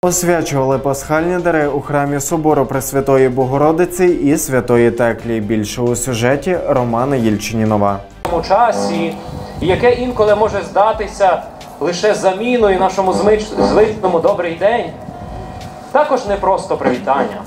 Освячували пасхальні дари у храмі Собору Пресвятої Богородиці і Святої Теклі. Більше у сюжеті Романа Єльчинінова. У часі, яке інколи може здатися лише заміною нашому звичному «добрий день», також не просто привітання.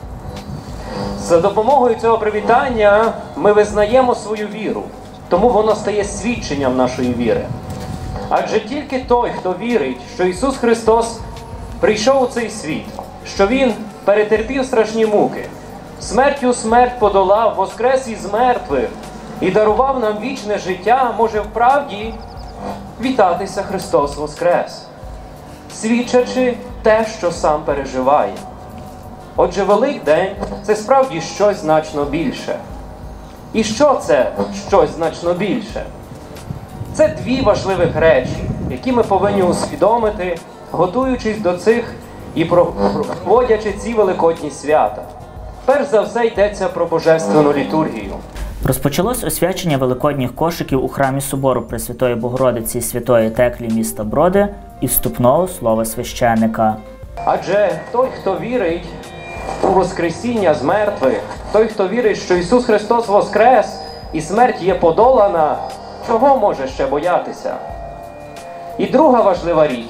За допомогою цього привітання ми визнаємо свою віру, тому воно стає свідченням нашої віри. Адже тільки той, хто вірить, що Ісус Христос прийшов у цей світ, що Він перетерпів страшні муки, смертю смерть подолав, воскрес із мертвих і дарував нам вічне життя, може вправді вітатися «Христос воскрес», свідчачи те, що сам переживає. Отже, Великдень – це справді щось значно більше. І що це щось значно більше? Це дві важливих речі, які ми повинні усвідомити, готуючись до цих і проводячи ці великодні свята. Перш за все йдеться про Божественну літургію. Розпочалось освячення великодніх кошиків у храмі Собору Пресвятої Богородиці і Святої Теклі міста Броди і вступного слова священика. Адже той, хто вірить у Воскресіння з мертвих, той, хто вірить, що Ісус Христос воскрес і смерть є подолана, чого може ще боятися? І друга важлива річ.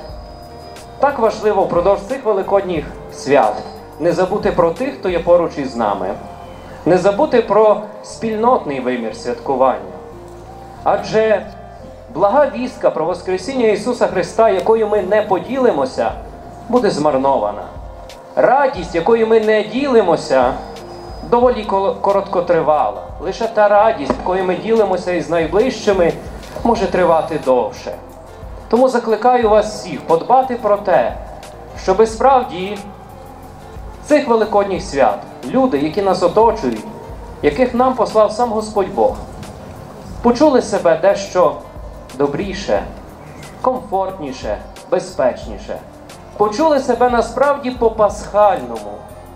Так важливо впродовж цих великодніх свят не забути про тих, хто є поруч із нами. Не забути про спільнотний вимір святкування. Адже блага вістка про Воскресіння Ісуса Христа, якою ми не поділимося, буде змарнована. Радість, якою ми не ділимося, доволі короткотривала. Лише та радість, якою ми ділимося із найближчими, може тривати довше. Тому закликаю вас всіх подбати про те, щоби справді цих великодніх свят люди, які нас оточують, яких нам послав сам Господь Бог, почули себе дещо добріше, комфортніше, безпечніше. Почули себе насправді по-пасхальному.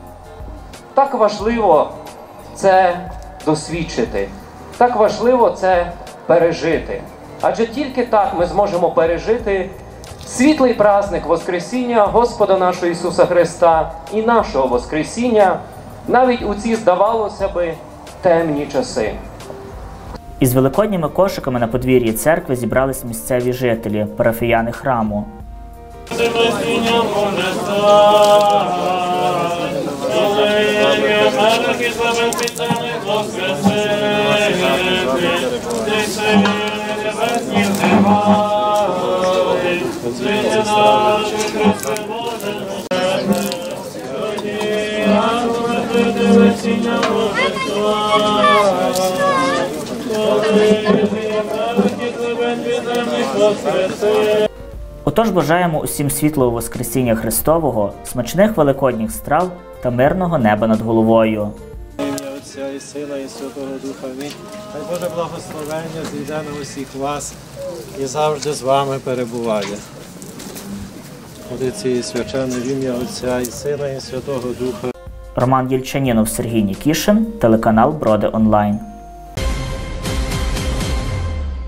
Так важливо це досвідчити, так важливо це пережити. Адже тільки так ми зможемо пережити світлий праздник Воскресіння Господа нашого Ісуса Христа і нашого Воскресіння навіть у ці, здавалося би, темні часи. Із великодніми кошиками на подвір'ї церкви зібрались місцеві жителі, парафіяни храму. Отож бажаємо усім світлого Воскресіння Христового, смачних великодніх страв та мирного неба над головою. Отця і Сина і Святого Духа. Амінь. Хай Боже благословення зійде на усіх вас і завжди з вами перебуває. Отець і священне в ім'я Отця і Сина і Святого Духа. Роман Єльчинінов, Сергій Нікішин, телеканал Броди Онлайн.